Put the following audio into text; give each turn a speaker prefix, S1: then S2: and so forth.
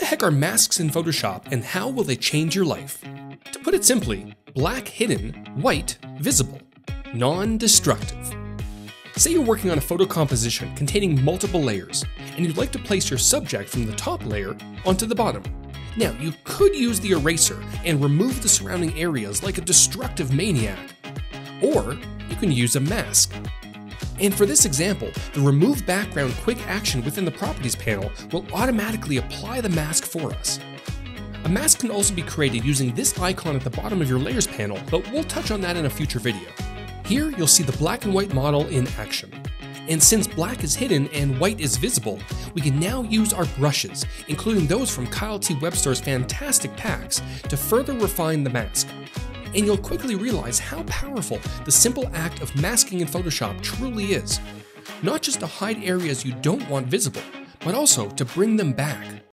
S1: the heck are masks in Photoshop and how will they change your life? To put it simply, black hidden, white visible, non-destructive. Say you're working on a photo composition containing multiple layers, and you'd like to place your subject from the top layer onto the bottom. Now, you could use the eraser and remove the surrounding areas like a destructive maniac, or you can use a mask. And for this example, the Remove Background quick action within the Properties panel will automatically apply the mask for us. A mask can also be created using this icon at the bottom of your Layers panel, but we'll touch on that in a future video. Here, you'll see the black and white model in action. And since black is hidden and white is visible, we can now use our brushes, including those from Kyle T. Webster's fantastic packs, to further refine the mask. And you'll quickly realize how powerful the simple act of masking in Photoshop truly is. Not just to hide areas you don't want visible, but also to bring them back.